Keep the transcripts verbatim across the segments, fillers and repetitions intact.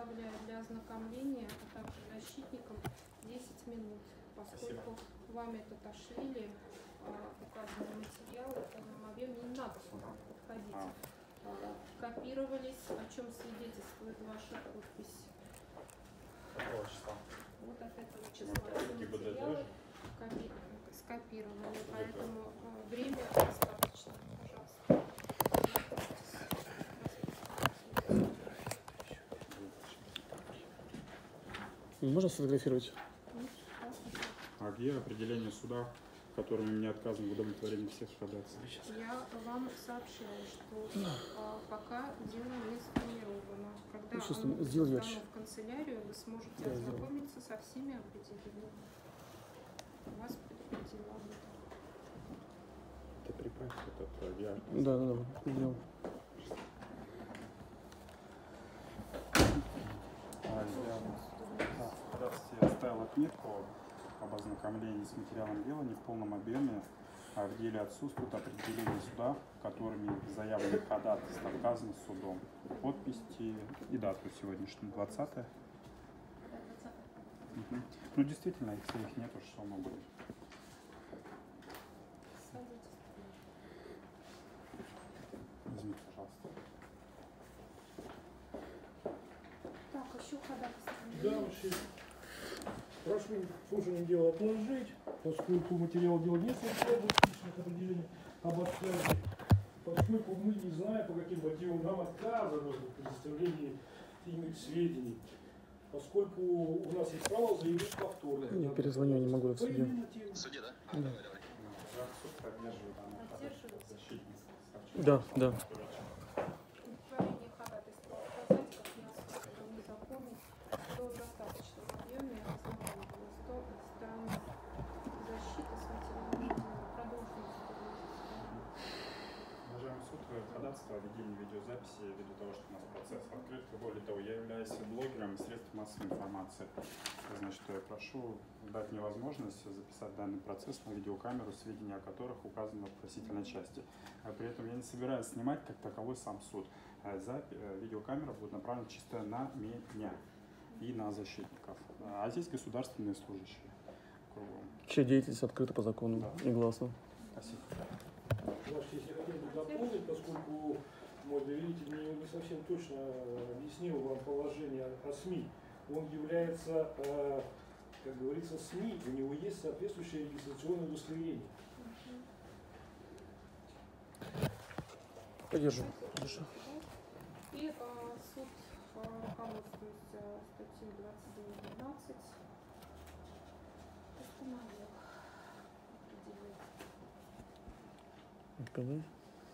предоставляю для ознакомления, а также защитникам десять минут, поскольку Спасибо. Вами Таташвили указанные материалы в полном объеме, не надо сюда подходить, а. копировались, о чем свидетельствует ваша подпись. Какого числа? Вот от этого числа материалы скопированы, поэтому время достаточно. Пожалуйста. Можно сфотографировать? А где определение суда, которым мне отказано в удовлетворении всех ходатайств? Я вам сообщаю, что а, пока дело не сформировано. Когда ну, оно сделал будет в канцелярию, вы сможете да, ознакомиться со всеми определениями. Вас предупредила об этом. Ты припасть этот я. Да, да, да. Сделал. Я оставил отметку об ознакомлении с материалом дела не в полном объеме, а в деле отсутствует определение суда, которыми заявленный ходатайство отказано судом. Подписи и дату сегодняшнюю, двадцатое. Угу. Ну действительно, если их нет, что мы будем? Возьмите, пожалуйста. Так, еще ходатайство. Да, вообще. Прошу слушание дела отложить, поскольку материал дела не содержит личных определений об отказе, поскольку мы не знаем, по каким мотивам нам отказано в предоставлении иных сведений, поскольку у нас есть право заявить повторно. Я перезвоню, не могу в суде. В суде, да? Да. Давай, давай. Да, да. Ходатайство о ведении видеозаписи ввиду того, что у нас процесс открыт. Более того, я являюсь блогером и средством массовой информации. Значит, я прошу дать мне возможность записать данный процесс на видеокамеру, сведения о которых указаны в просительной части. При этом я не собираюсь снимать как таковой сам суд. Видеокамера будет направлена чисто на меня и на защитников. А здесь государственные служащие. Чья деятельность открыта по закону, да, и гласно. Спасибо. Значит, если хотели бы дополнить, поскольку мой доверитель не, не совсем точно объяснил вам положение о СМИ, он является, э, как говорится, СМИ, у него есть соответствующее регистрационное удостоверение. Подержу. Подержу. И э, суд э, руководствуется статьей двадцать девять двенадцать. Постановил. Отказать?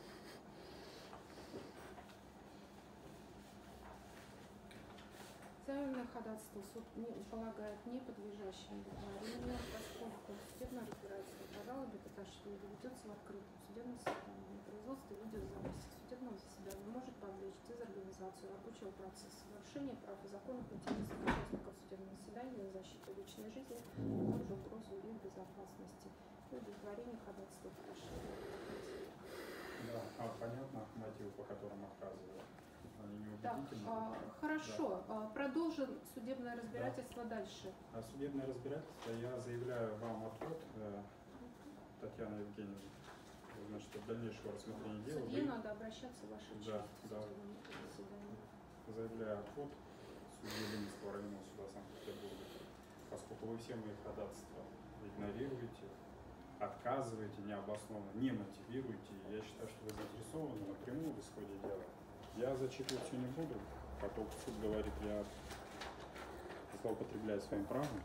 Заявленное ходатайство суд не полагает не подлежащим удовлетворению, поскольку судебное разбирательство по жалобе Таташвили ведется в открытом судебном заседании. Производство видеозаписи судебного заседания может повлечь дезорганизацию рабочего процесса, нарушение прав и законных интересов участников судебного заседания, защиту личной жизни, а также угрозу их безопасности и удовлетворение ходатайства Таташвили. Да, а понятно мотивы, по которым отказывают. Они неубедительны. Так, а, хорошо. Да. Продолжим судебное разбирательство да. дальше. А судебное разбирательство я заявляю вам отход, э, Татьяна Евгеньевна. Значит, от дальнейшего рассмотрения дела. Судье вы... надо обращаться в ваше да, честь. Да. Заявляю отход судьи Ленинского районного суда Санкт-Петербурга. Поскольку вы все мои ходатайства игнорируете, отказываете необоснованно, не мотивируете, я считаю, что вы заинтересованы напрямую в исходе дела. Я зачитывать все не буду, потом суд говорит, я злоупотребляю своим правом.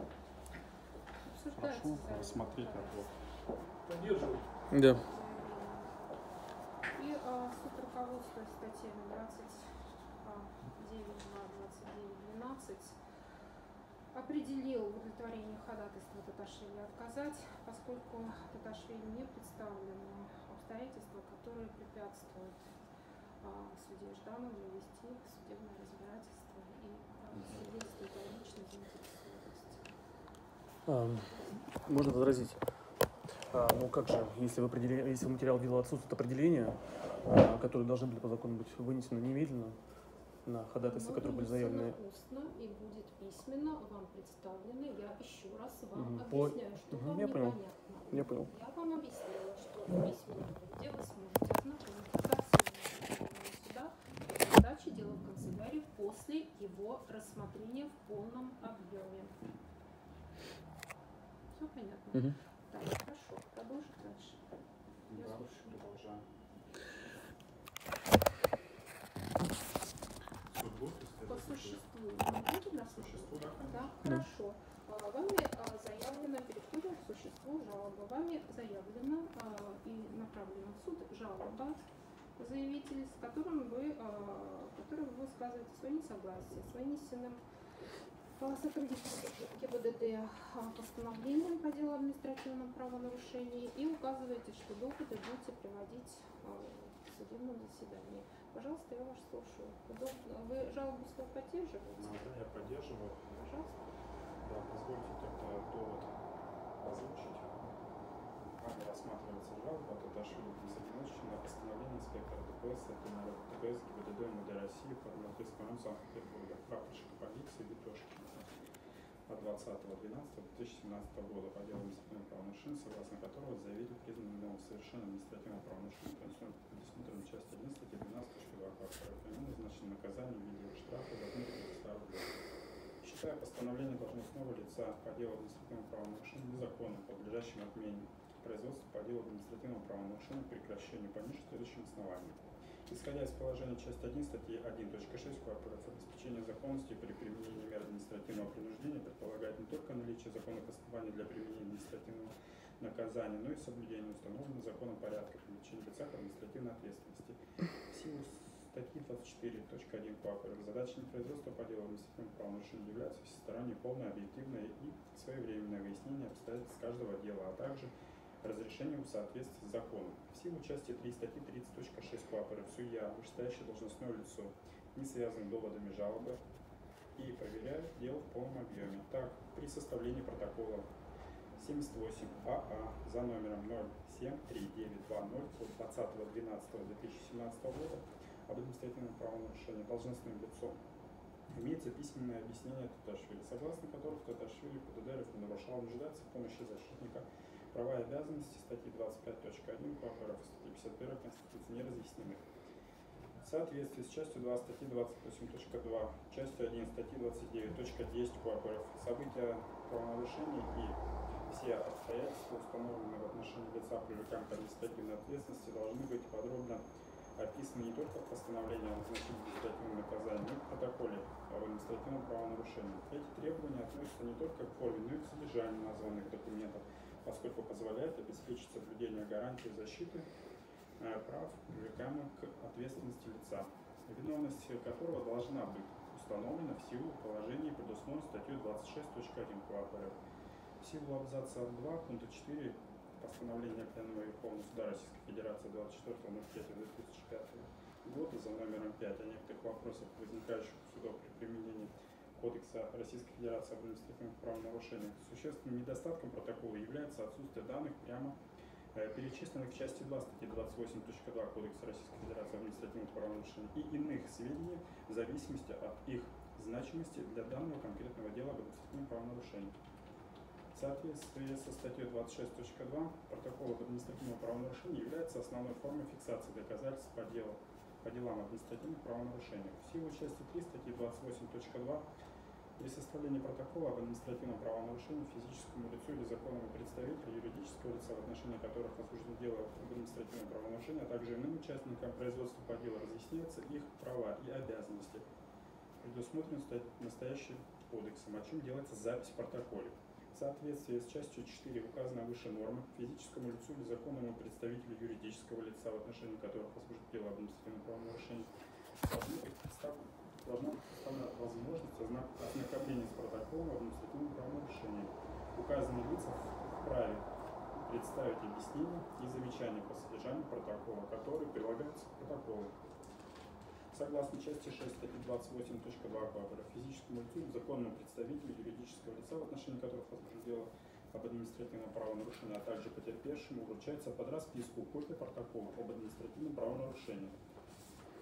Прошу рассмотреть отвод. Поддерживаю. Да. И а, суд руководствуясь статьями двадцать девять два, двадцать девять двенадцать определил в удовлетворении ходатайства Таташвили отказать, поскольку Таташвили не представлены обстоятельства, которые препятствуют а, судье Жданову вести судебное разбирательство и а, свидетельствуют о личной заинтересованности. А, можно возразить? А, ну как же, если, в определен... если в материал дела отсутствует определение, а, которые должны были по закону быть вынесены немедленно, на ходатайства, Оно которые были вынесено заявлены. устно и будет письменно вам представлено. Я еще раз вам Мгм. По- объясняю, что Мгм, вам я понял. непонятно. Я понял. Я вам объяснила, что в письменном виде вы сможете ознакомиться с оценкой суда и передачи дела в канцелярию после его рассмотрения в полном объеме. Все понятно? Мгм. Так, хорошо. Продолжим дальше. Я Да, слушаю. продолжаем. Суд будет, если По это будет? существу не будет По нас? существу, да, конечно. Да, хорошо. А, Вами а, заявлено, переходим к существу жалобы. Вами заявлено а, и направлена в суд жалоба заявитель, с которым вы, а, которым вы высказываете свое несогласие с вынесенным по сотрудничеству ГИБДД а, постановлением по делу административном правонарушении и указываете, что доводы будете приводить а, в судебном заседании. Пожалуйста, я вас слушаю. Удобно. Вы жалобу свою поддерживаете? Ну, да, я поддерживаю. Пожалуйста. Да, позвольте только довод озвучить. Вами рассматривается жалоба от Таташвили Денисовича на постановление инспектора ДПС, это на ДПС ГИБДД МВД России по Административному району Санкт-Петербурга, прапорщика полиции Битошкина от двадцатого двенадцатого две тысячи семнадцатого года по делу административного правонарушения, согласно которого заявитель признан виновным в совершении административного правонарушения, предусмотрено часть один статьи двенадцать точка два КПРФ. Ему назначено наказание в виде штрафа в размере пятисот рублей. Считая постановление должностного лица по делу административного правонарушения незаконным, подлежащим отмене, производство по делу административного правонарушения прекращению по ниже следующим основаниям. Исходя из положения части один статьи один точка шесть КОАП РФ, обеспечение законности при применении мер административного принуждения предполагает не только наличие законных оснований для применения административного наказания, но и соблюдение установленного законом порядка привлечения лица к административной ответственности. В силу статьи двадцать четыре точка один КОАП РФ задачей производства по делу административного правонарушения является всестороннее, полное, объективное и своевременное выяснение обстоятельств каждого дела, а также разрешению в соответствии с законом. В силу части три статьи тридцать точка шесть КОАП РФ судья, вышестоящее должностное лицо, не связанным доводами жалобы и проверяет дело в полном объеме. Так, при составлении протокола семьдесят восемь АА за номером ноль семь три девять два ноль от двадцатого двенадцатого две тысячи семнадцатого года об административном правонарушении должностным лицом имеется письменное объяснение Таташвили, согласно которому Таташвили ПДД нарушал, нуждается в помощи защитника. Права и обязанности статьи двадцать пять точка один КОАП РФ, статьи пятьдесят первой Конституции не разъяснены. В соответствии с частью два статьи двадцать восемь точка два, частью один статьи двадцать девять точка десять КОАП РФ события правонарушений и все обстоятельства, установленные в отношении лица, привлекаемых к административной ответственности, должны быть подробно описаны не только в постановлении о назначении административного наказания, но и в протоколе об административном правонарушении. Эти требования относятся не только к форме, но и к содержанию названных документов, поскольку позволяет обеспечить соблюдение гарантий защиты э, прав, привлекаемых к ответственности лица, виновность которого должна быть установлена в силу положений, предусмотренных статьей двадцать шесть точка один КОАП РФ. В силу абзаца два пункта четыре постановления Пленума Верховного Суда Российской Федерации двадцать четвёртого ноль пятого две тысячи пятого года за номером пять о некоторых вопросах, возникающих у судов при применении Кодекса Российской Федерации об административных правонарушениях, существенным недостатком протокола является отсутствие данных, прямо э, перечисленных в части два статьи двадцать восемь точка два Кодекса Российской Федерации об административных правонарушениях и иных сведений в зависимости от их значимости для данного конкретного дела об административном правонарушении. В соответствии со статьей двадцать шесть точка два протокол об административном правонарушении является основной формой фиксации доказательств по делу по делам административных правонарушений. В силу части три статьи двадцать восемь точка два при составлении протокола об административном правонарушении физическому лицу или законному представителю юридического лица, в отношении которых возбуждено дело об административном правонарушении, а также иным участникам производства по делу разъясняются их права и обязанности, предусмотренные настоящим кодексом, о чем делается запись в протоколе. В соответствии с частью четыре указанной выше нормы, физическому лицу или законному представителю юридического лица, в отношении которых возбуждено дело об административном правонарушении, должна быть представлена, должна быть представлена возможность ознакомления с протоколом об административном правонарушении. Указанные лица вправе представить объяснения и замечания по содержанию протокола, которые прилагаются к протоколу. Согласно части шесть статьи двадцать восемь точка два КОАП РФ, физическому лицу, законному представителю юридического лица, в отношении которых возбуждено дело об административном правонарушении, а также потерпевшему, вручается под расписку копия протокола об административном правонарушении. В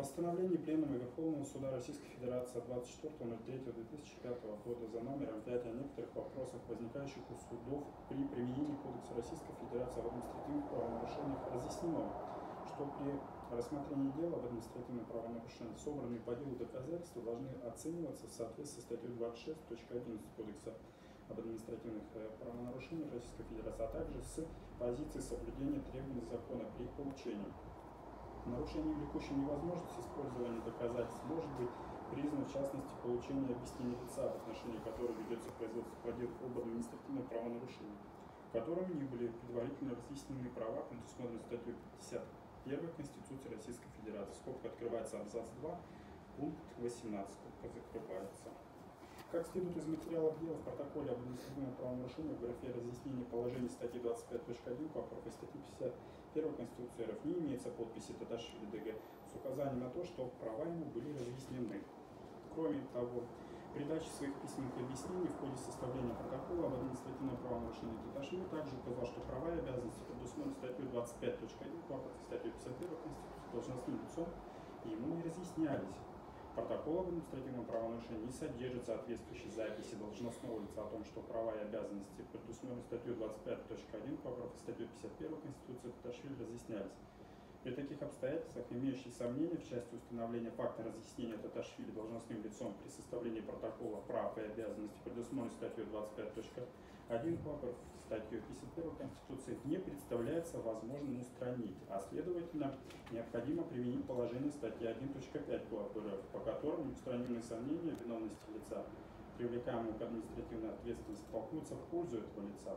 Постановление Пленума Верховного Суда Российской Федерации от двадцать четвёртого ноль третьего две тысячи пятого года за номером пять о некоторых вопросах, возникающих у судов при применении Кодекса Российской Федерации об административных правонарушениях, разъяснено, что при рассмотрении дела об административном правонарушении собранные по делу доказательства должны оцениваться в соответствии с статьей двадцать шесть точка одиннадцать Кодекса об административных правонарушениях Российской Федерации, а также с позиции соблюдения требований закона при их получении. Нарушение, влекущее невозможность использования доказательств, может быть признано в частности получение объяснения лица, в отношении которого ведется производство по делу об административном правонарушении, которым не были предварительно разъяснены права, предусмотренные статьей пятьдесят первой Конституции Российской Федерации. Скобка открывается, абзац два, пункт восемнадцать, скобка закрывается. Как следует из материалов дела, в протоколе об административном правонарушении в графе разъяснения положений статьи двадцать пять точка один КОАПРФ и статьи пятьдесят первой Конституции РФ не имеется подписи Таташвили ДГ с указанием на то, что права ему были разъяснены. Кроме того, при даче своих письменных объяснений в ходе составления протокола об административном правонарушении Таташвили также указал, что права и обязанности, предусмотренные статьей двадцать пять точка один КОАПРФ и статьей пятьдесят первой Конституции должностным лицом, ему не разъяснялись. Протокол об административном правонарушении не содержит соответствующей записи должностного лица о том, что права и обязанности, предусмотренные статьей двадцать пять точка один КОАПРФ и статьей пятьдесят первой Конституции Таташвили, разъяснялись. При таких обстоятельствах, имеющие сомнения в части установления факта разъяснения Таташвили должностным лицом при составлении протокола прав и обязанностей, предусмотренных статьей двадцать пять точка один КОАПРФ, статьей пятьдесят первой Конституции, не представляется возможным устранить, а следовательно необходимо применить положение статьи один точка пять КОАПРФ, по которым неустранимые сомнения виновности лица, привлекаемого к административной ответственности, толкнутся в пользу этого лица.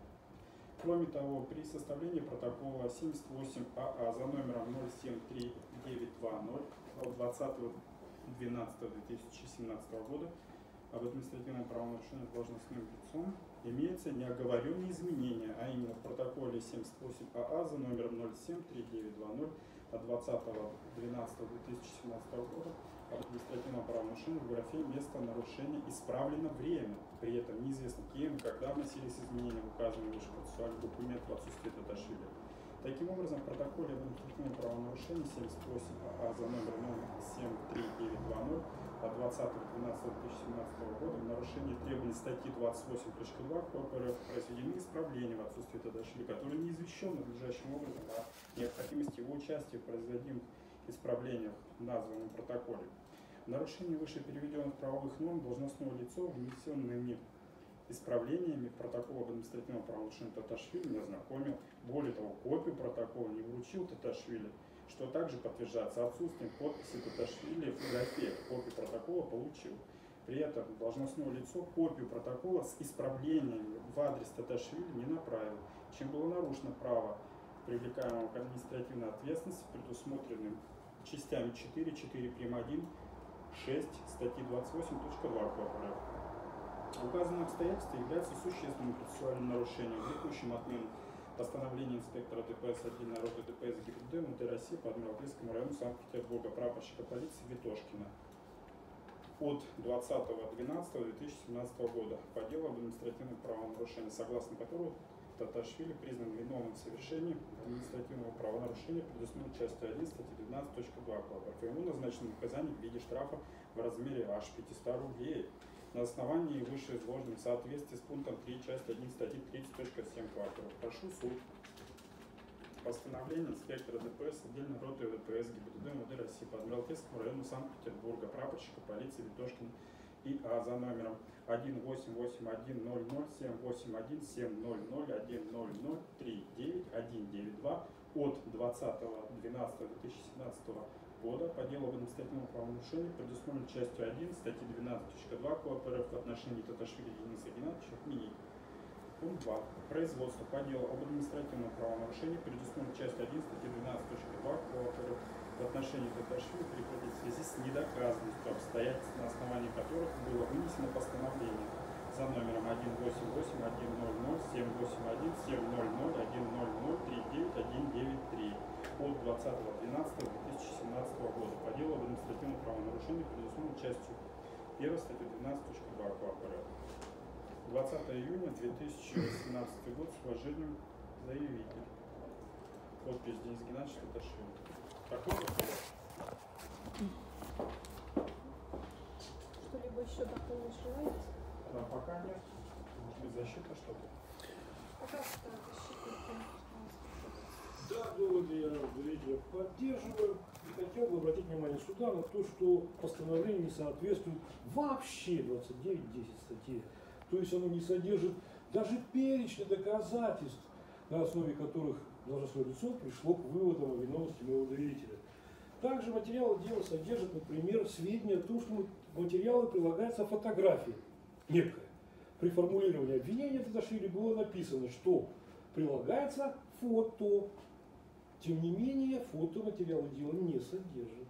Кроме того, при составлении протокола семьдесят восемь АА за номером ноль семь три девять два ноль от двадцатого двенадцатого две тысячи семнадцатого года об административном правонарушении должностным лицом имеется неоговоренные изменения, а именно в протоколе семьдесят восемь АА за номером ноль семь три девять два ноль от двадцатого двенадцатого две тысячи семнадцатого года об административном правонарушении в графе «Место нарушения» исправлено время. При этом неизвестно кем и когда вносились изменения в указанный выше процессуальный документ в отсутствие Таташвили. Таким образом, в протоколе об административном правонарушении семьдесят восемь АА за номером семь три девять два ноль от двадцатого двенадцатого две тысячи семнадцатого года в нарушении требований статьи двадцать восемь точка два КОАПРФ произведены исправления в отсутствие Таташвили, которые не извещен надлежащим образом о необходимости его участия в производимых исправлениях в названном протоколе. В нарушении выше переведенных правовых норм должностного лица внесенными исправлениями протокола об административном правонарушении Таташвили не ознакомил. Более того, копию протокола не вручил Таташвили, что также подтверждается отсутствием подписи Таташвили в графе «Копию протокола получил». При этом должностное лицо копию протокола с исправлениями в адрес Таташвили не направил, чем было нарушено право привлекаемого к административной ответственности, предусмотренным частями четыре, четыре прим. один, шесть статьи двадцать восемь точка два КОАПРФ. Указанное обстоятельство является существенным процессуальным нарушением, влекущим отмену постановления инспектора ДПС отдельной роты ДПС ГИБДД МВД России по Адмиралтейскому району Санкт-Петербурга прапорщика полиции Витошкина от двадцатого двенадцатого две тысячи семнадцатого года по делу об административном правонарушении, согласно которому Таташвили признан виновным в совершении административного правонарушения, предусмотренного частью один статьи двенадцать точка два КОАПРФ. Ему назначено наказание в виде штрафа в размере аж пятисот рублей на основании вышеизложенного в соответствии с пунктом три части один статьи тридцать точка семь КОАПРФ. Прошу суд. Постановление инспектора ДПС отдельной роты ДПС ГИБДД МВД России по Адмиралтейскому району Санкт-Петербурга прапорщика полиции Витошкина И А за номером один восемь восемь один ноль ноль семь восемь один семь ноль ноль один ноль ноль три девять один девять два от двадцатого двенадцатого две тысячи семнадцатого года по делу об административном правонарушении, предусмотренной частью один статьи двенадцать точка два КОАПРФ в отношении Таташвили Дениса Геннадьевича отменить. Пункт два. Производство по делу об административном правонарушении, предусмотренной частью один статьи двенадцать точка два КОАПРФ в отношении Таташвили прекратить в связи с недоказанностью обстоятельств, на основании которых было вынесено постановление за номером один восемь восемь один ноль ноль семь восемь один семь ноль ноль один ноль ноль три девять один девять три от двадцатого двенадцатого две тысячи семнадцатого года по делу об административном правонарушении, предусмотренной частью первой статьи двенадцать точка два КОАПРФ. двадцатого июня две тысячи восемнадцатый год, с уважением, заявитель. Подпись Денис Геннадьевич Таташвили. Такой вопрос. еще дополнить желаете? Да, пока нет. Может быть, защита что-то? Пожалуйста, защитники. Да, доводы я зрителя поддерживаю. И хотел бы обратить внимание суда на то, что постановление не соответствует вообще двадцать девять десять статье. То есть оно не содержит даже перечня доказательств, на основе которых должностное лицо пришло к выводам о виновности моего доверителя. Также материалы дела содержат, например, сведения о том, что в материалы прилагается фотография некая. При формулировании обвинения Таташвили было написано, что прилагается фото. Тем не менее, фото материалы дела не содержит.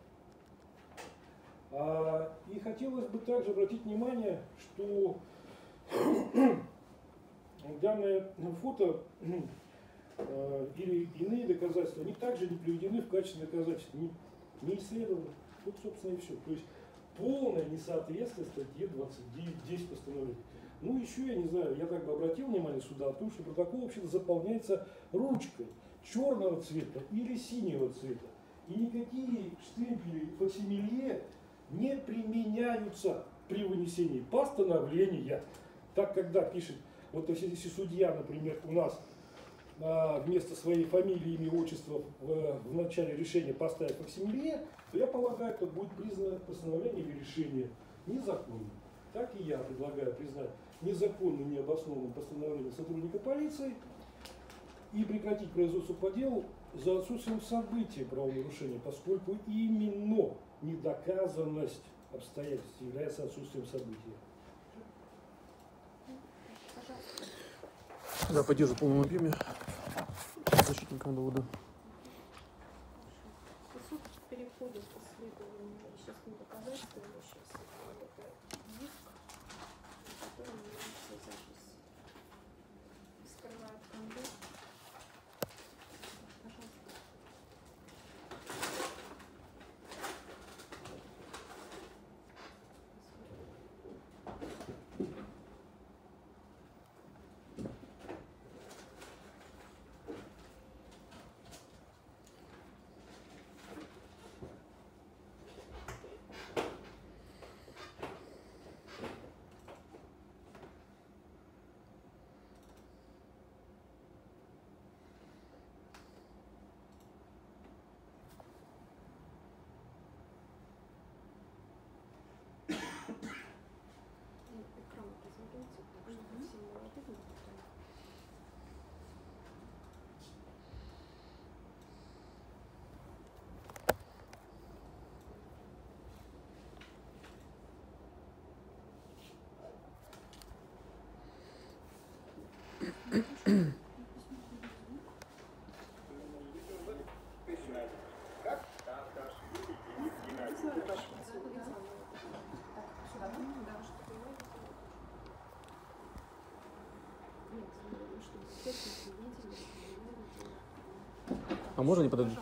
А, и хотелось бы также обратить внимание, что данное фото э, или иные доказательства, они также не приведены в качестве доказательств, не, не исследованы. Вот, собственно, и все. То есть полное несоответствие статье двадцать девять десять постановления. Ну, еще, я не знаю, я так бы обратил внимание суда о том, что протокол вообще-то заполняется ручкой черного цвета или синего цвета. И никакие штемпели факсимилье не применяются при вынесении постановления. Так, когда пишет, вот если судья, например, у нас а, вместо своей фамилии, имя, отчества в, в начале решения поставит факсимилье, то я полагаю, это будет признано постановление или решение незаконным. Так и я предлагаю признать незаконным, необоснованным постановлением сотрудника полиции и прекратить производство по делу за отсутствием события правонарушения, поскольку именно недоказанность обстоятельств является отсутствием события. Да, поддержу в полном объеме защитникам довода. Суд переходит к исследованию вещественных доказательств. Сейчас это диск, который является запись. Скрывает конверт. Пожалуйста. Экран разверните, потому что все не видно. А можно не подойти?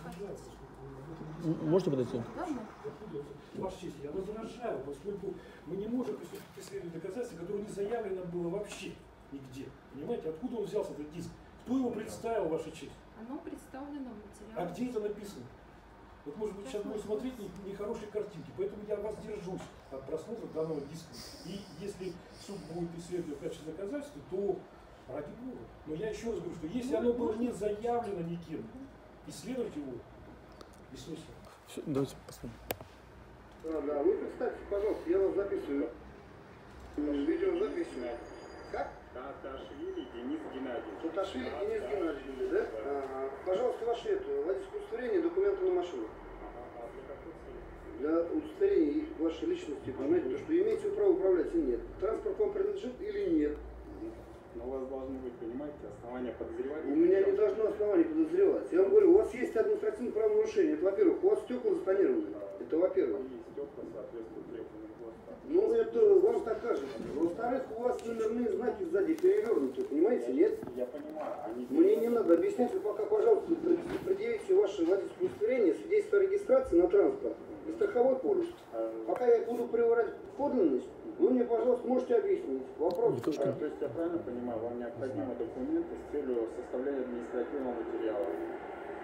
Можете подойти? Ваша честь, я возражаю, поскольку мы не можем приступить к исследованию доказательств, которое не заявлено было вообще нигде. Понимаете, откуда он взялся, этот диск? Кто его представил, Ваша честь? Оно представлено в материале. А где это написано? Вот, может быть, сейчас будем смотреть нехорошие картинки, поэтому я воздержусь от просмотра данного диска. И если суд будет исследовать в качестве доказательства, то ради бога. Но я еще раз говорю, что если оно было не заявлено никем, исследовать его бессмысленно. Все, давайте посмотрим. А, да, вы представьте, пожалуйста, я вас записываю. Видеозапись. Как? Таташвили Денис Геннадьевич. Таташвили Денис Геннадьевич, да? Ага. Пожалуйста, ваше это, водительское удостоверение, документы на машину. А для какой цели? Для удостоверения вашей личности, понимаете, то, что имеете право управлять или нет. Транспорт вам принадлежит или нет. Но у вас должны быть, понимаете, основания подозревать. У меня не должно оснований подозревать. Я вам говорю, у вас есть административное правонарушение. Это, во-первых, у вас стекла затонированы. Это во-первых. И стекла соответствуют требованиям ГОСТа. Ну, это вам так кажется. Во-вторых, у вас номерные знаки сзади перевернуты, понимаете, нет? Я понимаю, они... Мне не надо объяснять, вы пока, пожалуйста, предъявите ваше водительское удостоверение, свидетельство о регистрации на транспорт и страховой полис. Пока я буду проверять подлинность, вы мне, пожалуйста, можете объяснить. Вопрос. А, то есть я правильно понимаю, вам необходимы документы с целью составления административного материала?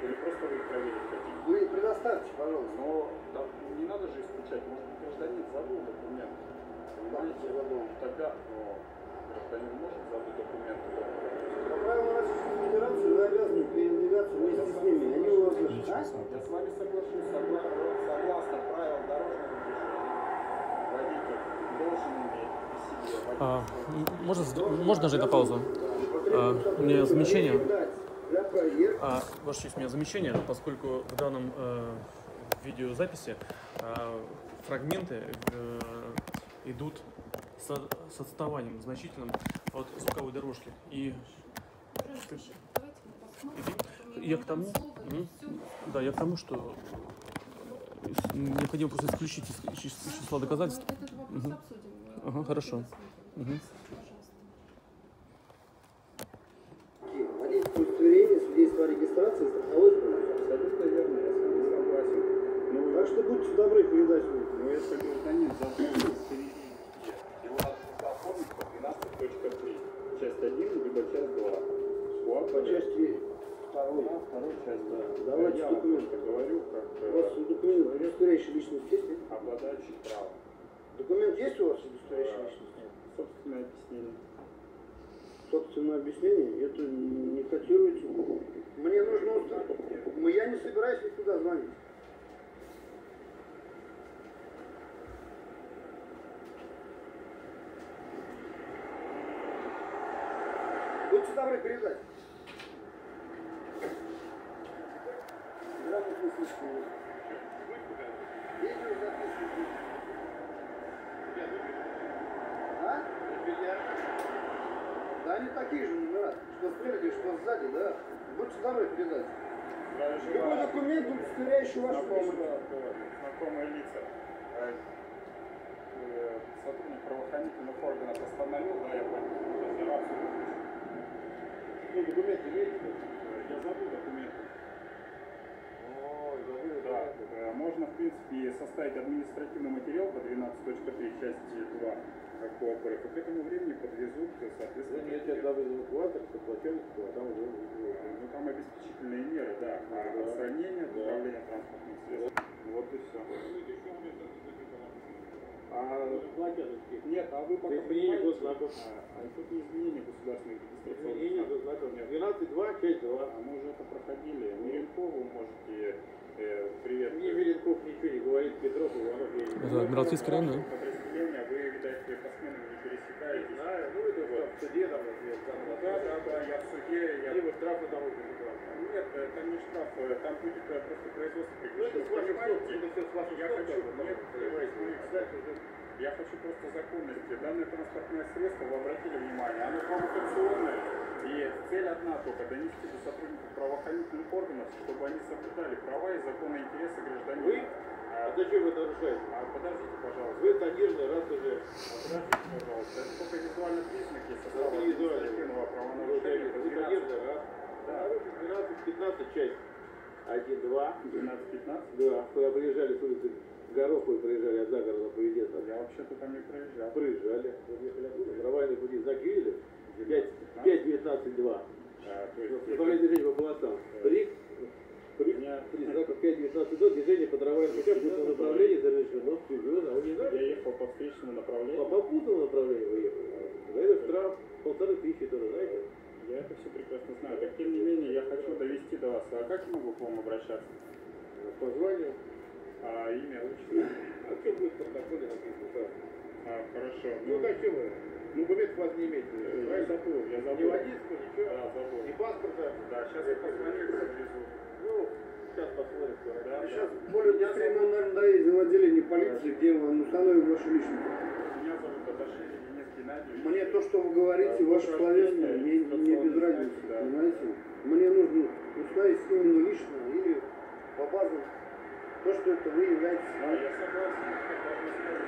Или просто вы их проверить хотите? Вы предоставьте, пожалуйста. Но да, не надо же исключать, может быть, гражданин забыл документ. Понимаете, забыл. Тогда ну, гражданин может забыть документы. По правилам Российской Федерации вы обязаны передвигаться вместе с ними. Они у вас даже... А? Я с вами соглашусь, согла- согласно правилам дорожного движения. Водитель должен иметь при себе водительское А, м, можно, с- можно нажать на паузу? А, у меня замечание. Для проверки. А, Ваша честь, у меня замечание, поскольку в данном э, видеозаписи э, фрагменты э, идут со, с отставанием значительным от звуковой дорожки. И Давайте мы посмотрим. я к тому, м, да, я к тому, что необходимо просто исключить из, из числа доказательств. Этот вопрос Мгм. обсудим. Ага, хорошо. Мгм. Пожалуйста. Водительское удостоверение, свидетельство о регистрации, страховой полис. Абсолютно верно, я с вами согласен. Ну, Так что будьте добры передать мне. но если гражданин забыл среди его надо оформить по двенадцать точка три, часть один, либо часть два. По части второй. Да, второй часть, да. Давайте я документ. просто говорю, как У вас э, документ, удостоверяющий личность есть? обладающий правом. Документ есть у вас, удостоверяющий личность? Собственное объяснение. Собственное объяснение? Это не котируете. Мне нужно установить. Я не собираюсь никуда звонить. Будьте добры передать. Здравствуйте, слышите. Видео записывайте. А? Да они такие же номера, что спереди, что сзади, да. Будьте добры передать. Любой документ, удостоверяющий вашу личность. Знакомые лица. Э, э, Сотрудник правоохранительных органов остановил, да, я понял. Операцию выключил. Ну, документы имеете? Я забыл документы. Ой, забыл, Да, э, можно, в принципе, составить административный материал по двенадцать точка три, части два по ОПРФ, и к этому времени подвезут, соответственно... Я тебя дал эвакуатор, подплаченец, а там уже... Ну, там обеспечительные меры, да, а отстранение, управление транспортным средством. Вот и все. А, нет, а вы пока Изменение понимаете, госзнаков. а, а тут не изменение государственных регистрационных Изменение знаков. госзнаков. двенадцать два, часть два. А мы уже это проходили. Меренкову можете э, привет. Мне Веленков ничего не говорит, Петров, Иванов, я не Это Адмиралтейский район, да? Подразделения, вы, видать, по сменам не пересекаете. знаю. Ну, это вот в суде там, например, там, Да, да, да, я в суде, я... либо штрафы там очень много. Нет, это не штраф, там будет э, просто производство Ну, это с ваших слов, это все с ваших Я слов, хочу, как бы, нет, понимаете, нет, дальше уже... я хочу просто законности. Данное транспортное средство, вы обратили внимание, оно провокационное. И цель одна только – донести до сотрудников правоохранительных органов, чтобы они соблюдали права и законные интересы гражданина. Вы? А, А зачем вы нарушаете? а подождите, пожалуйста. Вы тонированный раз уже... А подождите, пожалуйста. Это только визуальный признак, если состава Это не визуальный. административного Вы правонарушения. Это двенадцать, тонированный раз. Да. двенадцать пятнадцать, часть один два. двенадцать пятнадцать. Да, когда приезжали с улицы Гороховой, проезжали от загорода президента. Я вообще-то там не проезжал. Проезжали. Вы ехали оттуда, трамвайные пути знаки видели? пять девятнадцать два. А, то есть, Направление движения по полосам. При, при, Меня- при знаках пять девятнадцать два, движение по трамвайным путям в нужном направлении завершено. Серьезно, а вы не я знаете? ехал по встречному направлению. По попутному направлению вы ехали. За это штраф полторы тысячи тоже, знаете? Я это все прекрасно знаю. Так, тем не менее, я хочу довести до вас. А как я могу к вам обращаться? По званию. А имя, отчество? А что будет в протоколе написано? Саш? А, хорошо. Ну как что вы? Ну, документов у вас не имеете. Я Правильно? забыл, я Ни забыл. водительского, ничего? Да, забыл. Ни паспорта? Да, сейчас я позвоню и подвезу. Ну, сейчас посмотрим. что. Да, Сейчас да. более быстрее мы, наверное, доедем в отделение полиции, где мы установим вашу личность. Меня зовут Таташвили Денис Геннадьевич. Мне то, что вы говорите, Да, ваше ваше словесное, рождение, мне, мне без регистрационный разницы, знак, да. понимаете? Мне нужно установить именно лично или по базам то, что это вы являетесь. Да, я согласен, как должны сказать.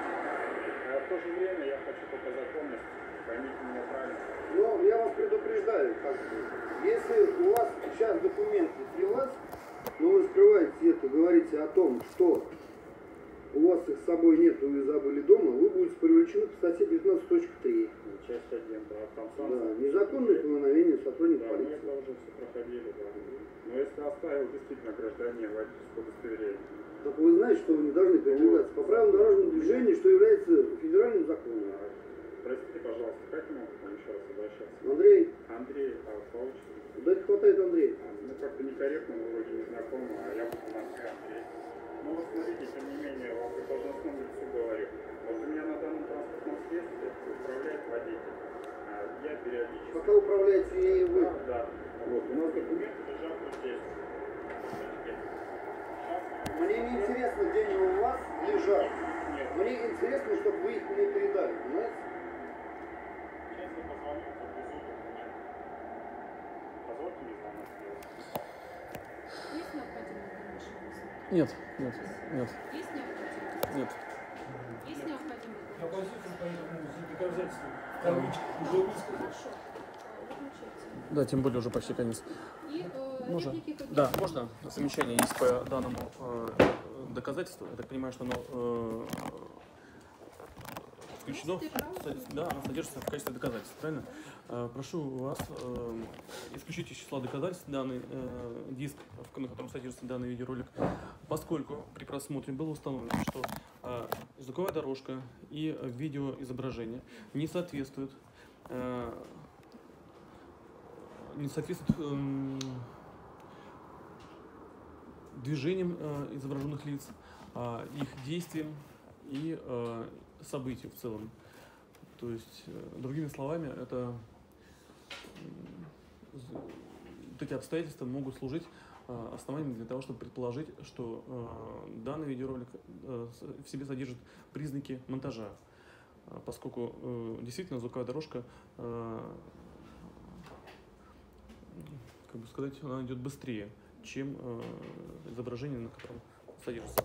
А в то же время я хочу только законность. Поймите меня правильно. Но я вас предупреждаю, как бы, если у вас сейчас документы при вас, но вы скрываете это, говорите о том, что у вас их с собой нет, вы забыли дома, вы будете привлечены по статье девятнадцать точка три. Часть один, да, там Да, незаконное повиновение сотрудника Да, мы полиции. это уже все проходили, да. Но если предоставил действительно гражданин водительское удостоверение. Так вы знаете, что вы не должны передвигаться по правилам дорожного движения, что является федеральным законом. Простите, пожалуйста, как я могу к вам еще раз обращаться? Андрей, Андрей Павлович. куда не хватает Андрея? Ну, как-то некорректно, мы вроде не знакомы, а я буду на «ты», Андрей. Ну, вот смотрите, тем не менее, вам как должностному лицу говорю. Вот у меня на данном транспортном средстве управляет водитель. А я периодически... Пока управляете и вы. Да, да. Вот, у нас документы лежат вот здесь. Мне не интересно, где они у вас лежат. Нет. Мне интересно, чтобы вы их мне передали, понимаете? Сейчас я позвоню, подвезу документы. Позвольте мне звонок сделать. Есть необходимость в дальнейшем рассмотрении? Нет, нет, нет, Есть необходимость? нет. Есть необходимость? Я позицию поэтому за доказательства в кавычках уже высказал. Хорошо. А, выключайте. Да, тем более уже почти конец. И э, Можно? реплики какие? Да, можно замечание есть по данному э, доказательству. Я так понимаю, что оно э, включено, в- да, оно содержится в качестве доказательств, правильно? Э, прошу вас э, исключить из числа доказательств данный э, диск, в- на котором содержится данный видеоролик, поскольку при просмотре было установлено, что э, звуковая дорожка и э, видеоизображение не соответствуют э, не соответствует эм, движениям э, изображенных лиц, э, их действиям и э, событию в целом. То есть, э, другими словами, это м, з- вот эти обстоятельства могут служить э, основанием для того, чтобы предположить, что э, данный видеоролик э, с- в себе содержит признаки монтажа, Э, поскольку э, действительно звуковая дорожка, э, как бы сказать, она идет быстрее, чем э, изображение, на котором содержится.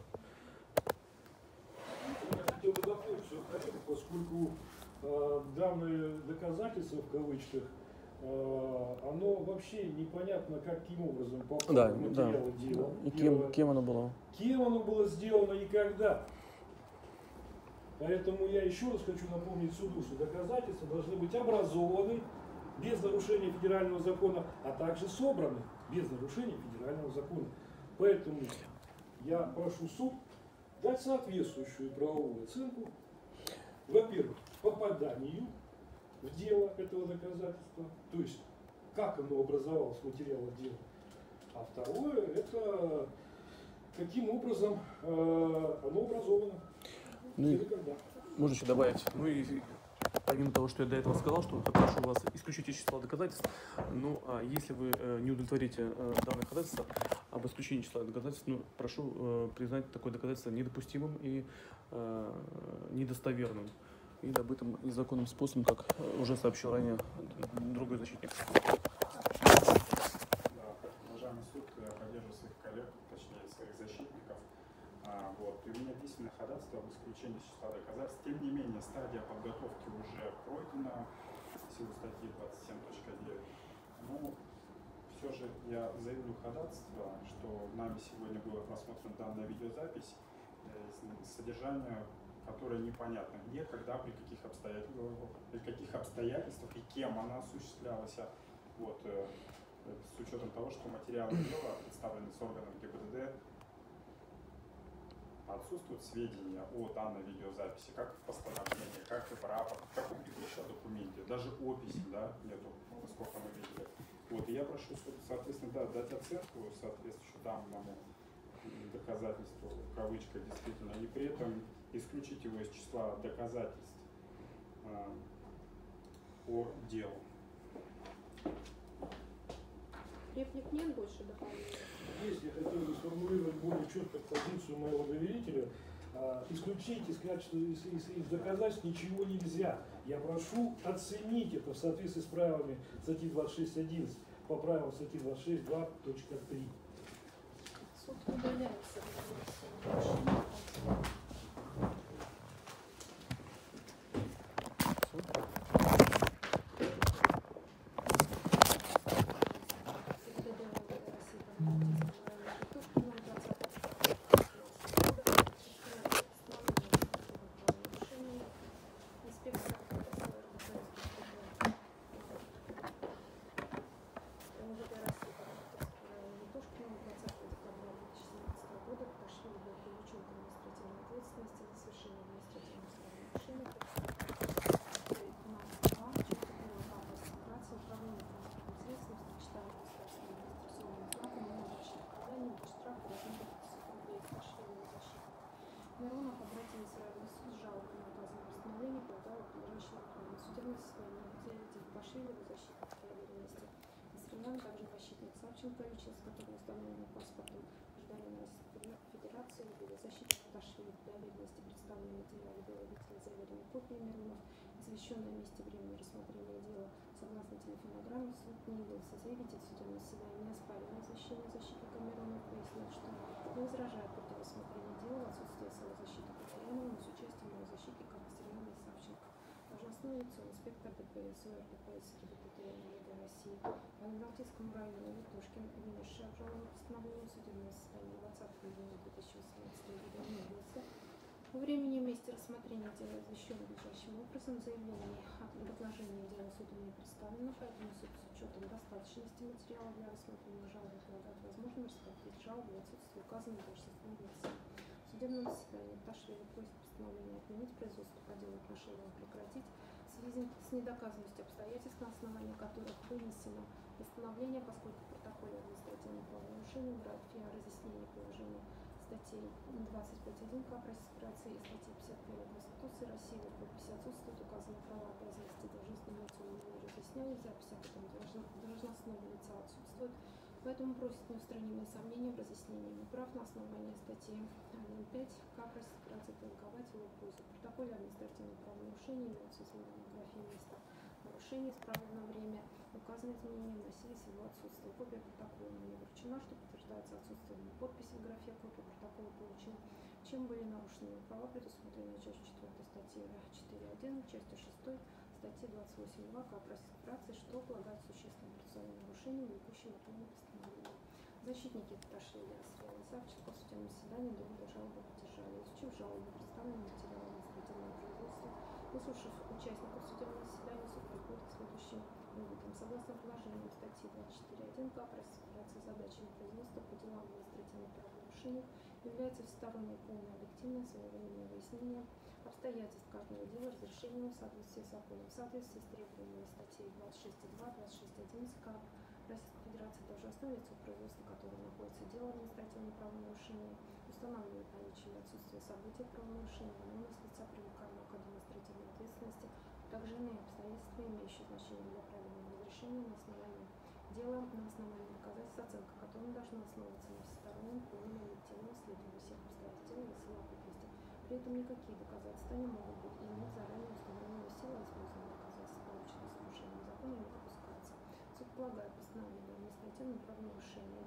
Я хотел бы дополнить все это, поскольку э, данное доказательство, в кавычках, э, оно вообще непонятно, каким образом попало Да, в да. материалы дела. И Первое. кем, кем оно было? Кем оно было сделано и когда. Поэтому я еще раз хочу напомнить суду, что доказательства должны быть образованы без нарушения федерального закона, а также собраны без нарушения федерального закона. Поэтому я прошу суд дать соответствующую правовую оценку, во-первых, попаданию в дело этого доказательства, то есть как оно образовалось в материалах дела, а второе, это каким образом э, оно образовано. Ну и Или когда. можно еще добавить, ну и помимо того, что я до этого сказал, что прошу вас исключить из числа доказательств, ну а если вы э, не удовлетворите э, данное доказательство об исключении числа доказательств, ну, прошу э, признать такое доказательство недопустимым и э, недостоверным и добытым незаконным способом, как э, уже сообщил ранее другой защитник. Да, уважаемый суд, я поддерживаю своих коллег, точнее своих защитников. А, вот, и у меня письменное ходатайство об исключении из числа доказательств. Тем не менее, стадия подготовки уже пройдена в силу статьи двадцать семь точка девять. Ну, все же я заявлю ходатайство, что нами сегодня была просмотрена данная видеозапись, э, содержание которое непонятно где, когда, при каких обстоятельствах, при каких обстоятельствах и кем она осуществлялась. Вот, э, с учетом того, что материалы дела, представленные с органом ГИБДД, отсутствуют сведения о данной видеозаписи, как в постановлении, как в рапорте, в каком-либо еще документе, даже описи, да, нету, насколько мы видели. Вот, и я прошу, соответственно, да, дать оценку соответствующему данному доказательству, в кавычках, действительно, и при этом исключить его из числа доказательств э, по делу. Реплик нет больше дополнений? Здесь я хотел бы сформулировать более четко позицию моего доверителя. А, исключить из качества из, из, из доказательств ничего нельзя. Я прошу оценить это в соответствии с правилами статьи двадцать шесть одиннадцать по правилам статьи двадцать шесть два точка три. Суд удаляется. граждан, также защитник Савченко, личность, которая установлена паспортом гражданина Российской Федерации, или защитник Ташвили для ведомости представленные материалы деловителя заверенной копии Миронов, извещенное о месте времени рассмотрения дела согласно телефонограмме, суд не явился заявитель в судебном заседании, не оспаривал извещение защитника Миронова, пояснил, что не возражает против рассмотрения дела в отсутствие самозащиты Катеринова с участием его защитника Катеринова и Савченко. Должностное лицо, инспектор ДПС УРДПС ГИБДД МВД России по Адмиралтейскому району Витушкин, вынесший обжалованное постановление судебного заседания двадцатого июня две тысячи восемнадцатого года, не явился. По времени и месте рассмотрения дела извещен надлежащим образом, заявление о предложении дела суду не представлено, поэтому суд с учетом достаточности материала для рассмотрения жалобы полагает возможным рассмотреть жалобу в отсутствии указанного должностного лица. В судебном заседании Ташвили просит постановление отменить, производство по делу отношения прекратить в связи с недоказанностью обстоятельств, на основании которых вынесено постановление, поскольку в протоколе административного правонарушения графе о разъяснении положений статей двадцать пять точка один КАП Российской Федерации и статьи пятьдесят первой Конституции России в подписи отсутствуют указанные права и обязанности должностного лица не разъяснялись, запись об этом должностного лица отсутствует, поэтому просит неустранимые сомнения в разъяснении прав на основании статьи один пять КАП Российской Федерации толковать его пользу. В протоколе административного правонарушения имеются изменения в графе места нарушения, исправлено время, указанные изменения вносились в его отсутствие. Копия протокола мне вручена, что подтверждается отсутствием подписи в графе, копия протокола получил. Чем были нарушены права, предусмотренные частью четвёртой статьи четыре точка один, частью шестой статьи двадцать восемь точка два КАП Российской Федерации, что полагает существенным процессуальным нарушением влекущим выполнение постановления. Защитники Ташвили, Асрела и Савченко в судебном заседании доводы жалобы поддержали. Изучив жалобу, представленные материалы административного производства, выслушав участников судебного заседания, суд приходит к следующим выводам. Согласно положениям статьи двадцать четыре точка один КАП Российской Федерации, задачами производства по делам административных правонарушений является всестороннее, полное, объективное, своевременное выяснение обстоятельств каждого дела, разрешение в соответствии с законом, в соответствии с требованиями статей двадцать шесть точка два, двадцать шесть точка одиннадцать КАП Российской Федерации, должностное лицо производства, которое находится в деле административного правонарушения, устанавливает наличие или отсутствие событий правонарушения, виновность лица, привлекаемого к административной ответственности, также иные обстоятельства, имеющие значение для правильного разрешения на основании дела, на основании доказательств, оценка которым должна основываться на всестороннем, полном и объективном исследовании всех обстоятельств дела и совокупности. При этом никакие доказательства не могут быть иметь заранее установленную силу, использование доказательств, полученных с нарушением закона, не допускается. Суд полагает постановление о административном правонарушении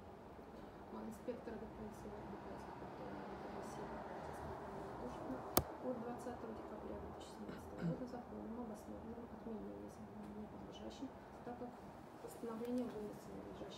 инспектора ДПС УРДПС России от двадцатого декабря две тысячи семнадцатого года законным, обоснованным, отменением не подлежащим, так как постановление вынесено надлежащим